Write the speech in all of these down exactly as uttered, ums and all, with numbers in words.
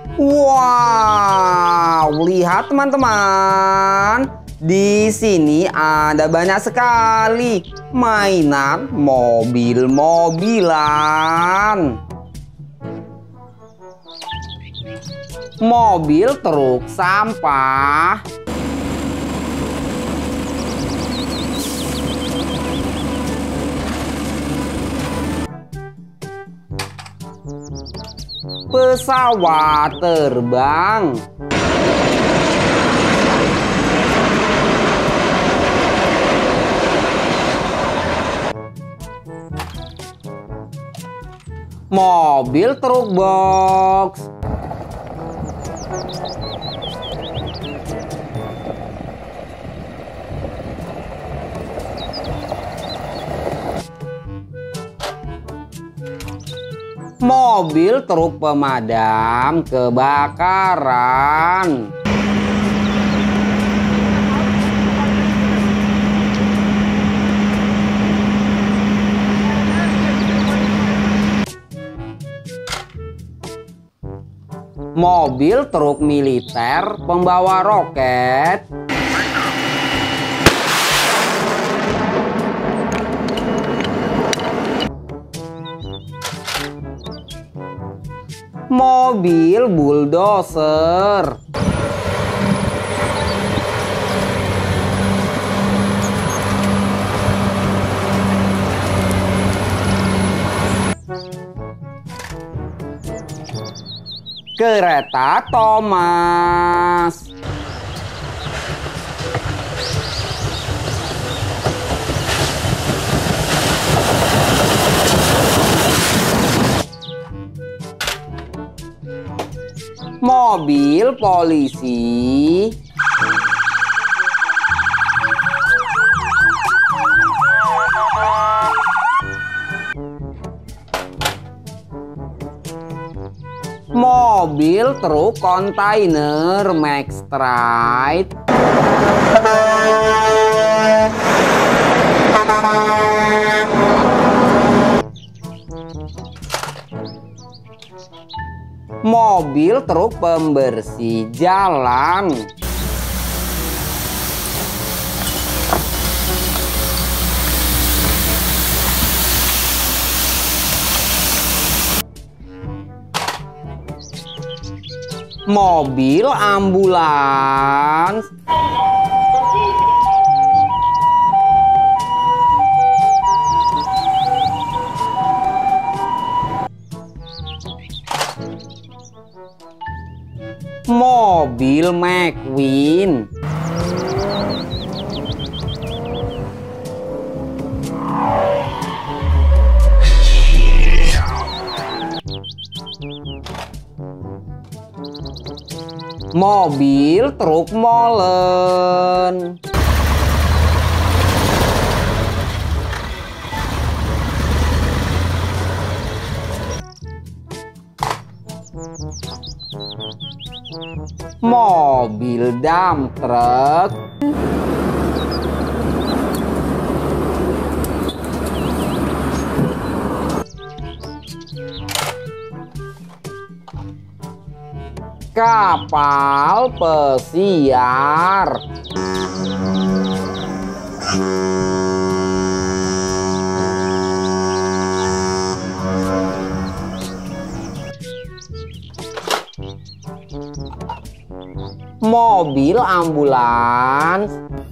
Wow, lihat teman-teman. Di sini ada banyak sekali mainan mobil-mobilan. Mobil truk sampah. Pesawat terbang. Mobil truk box. Mobil truk pemadam kebakaran. Mobil truk militer pembawa roket. Mobil bulldozer. Kereta Thomas. Mobil polisi. Mobil truk kontainer Max Stride. Mobil truk pembersih jalan. Mobil ambulans. Mobil McQueen. Mobil truk molen. Mobil dump truck. Kapal pesiar. Mobil ambulans.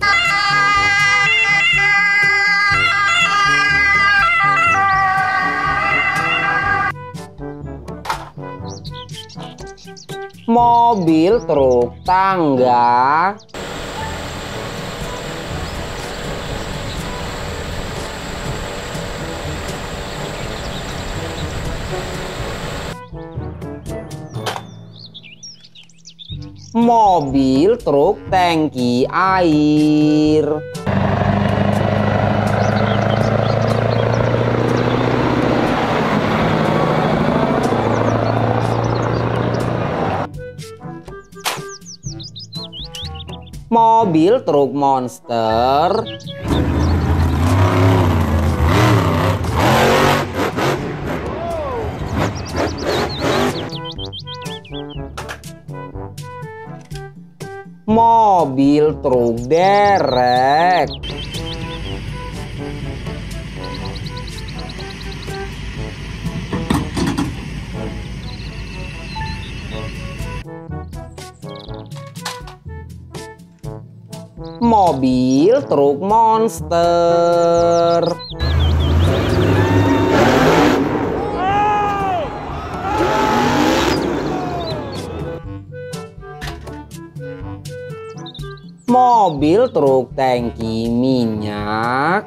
Mobil truk tangga. Mobil truk tangki air. Mobil truk monster. Mobil truk derek. Mobil truk monster. Mobil truk tangki minyak.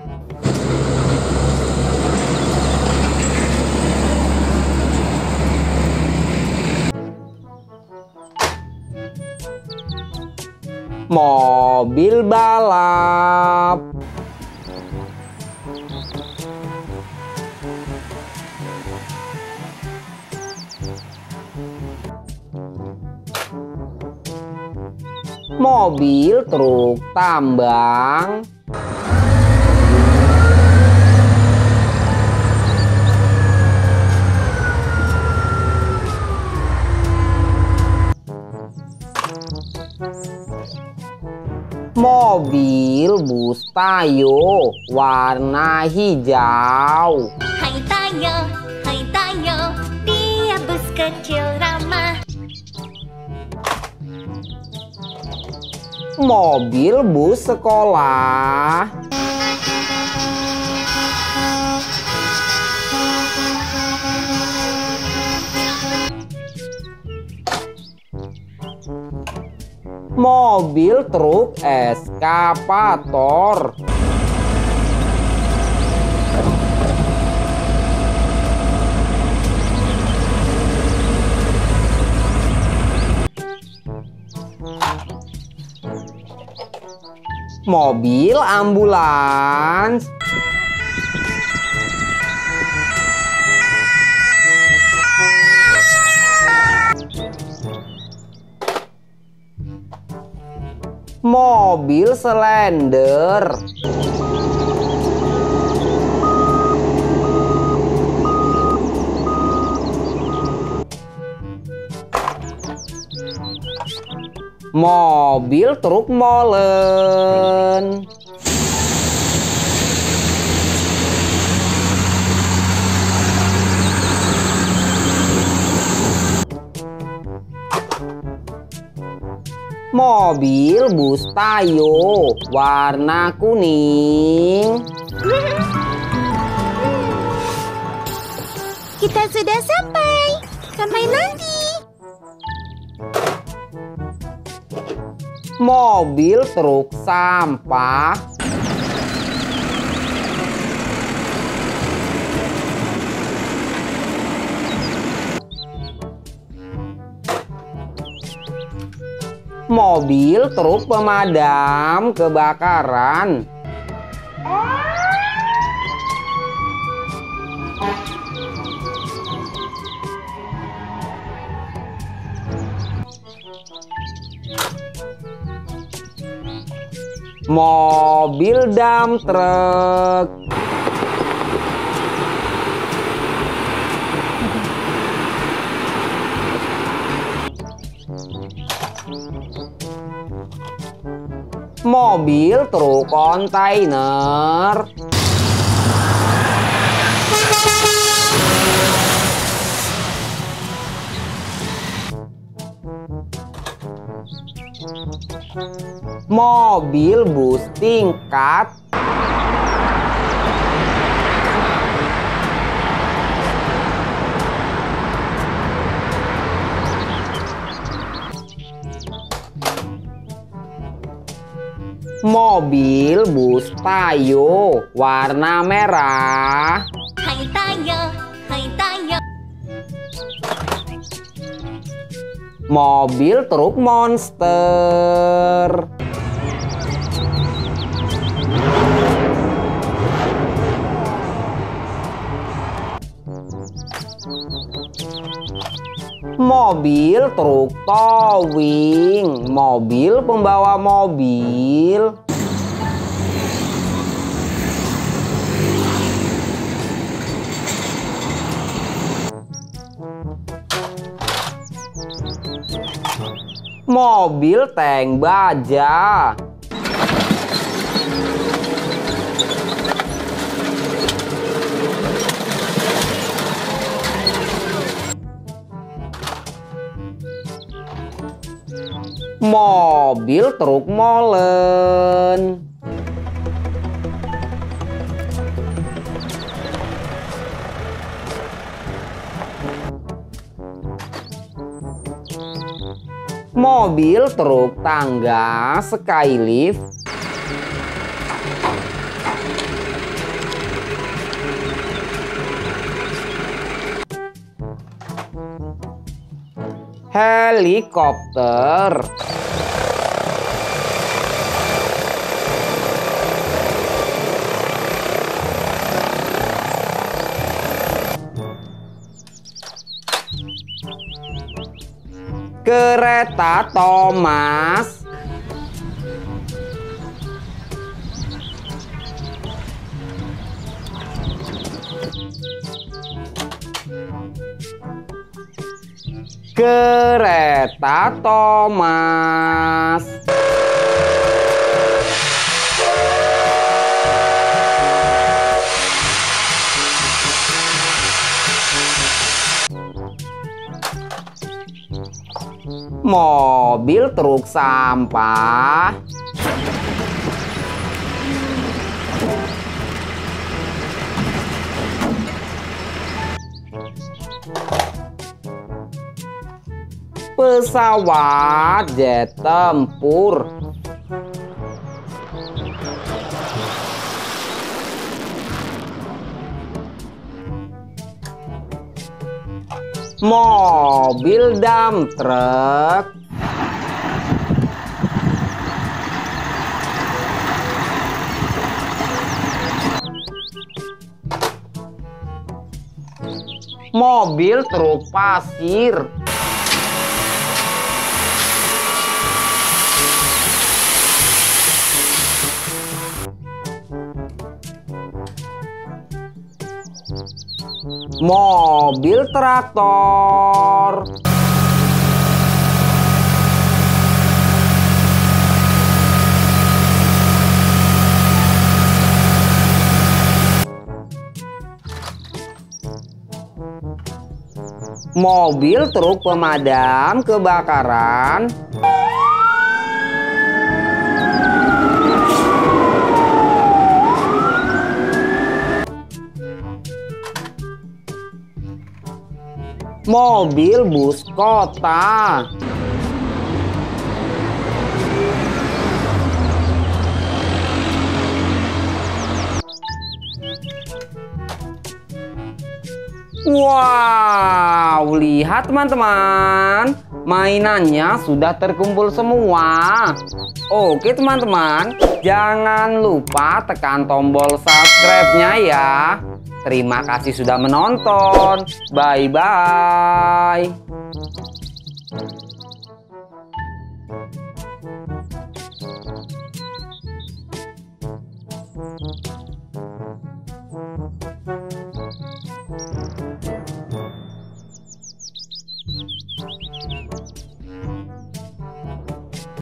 Mobil balap. Mobil truk tambang. Mobil bus Tayo warna hijau. Hai Tayo, hai Tayo, dia bus kecil ramah. Mobil bus sekolah. Mobil truk eskavator. Mobil ambulans. Mobil slender. Mobil truk molen. Mobil bus Tayo warna kuning. Kita sudah sampai. Sampai nanti. Mobil truk sampah. Mobil truk pemadam kebakaran. Mobil dump truck. Mobil truk kontainer. Mobil bus tingkat. Mobil bus Tayo warna merah. Hai Tayo, hai Tayo. Mobil truk monster. Mobil truk towing. Mobil pembawa mobil. Mobil tank baja. Mobil truk molen. Mobil truk tangga skylift. Helikopter. Kereta Thomas. Kereta Thomas. Mobil truk sampah. Pesawat jet tempur. Mobil dump truck. Mobil truk pasir. Mobil traktor. Mobil truk pemadam kebakaran. Mobil bus kota. Wow, lihat teman-teman, mainannya sudah terkumpul semua. Oke teman-teman, jangan lupa tekan tombol subscribe-nya ya. Terima kasih sudah menonton. Bye-bye.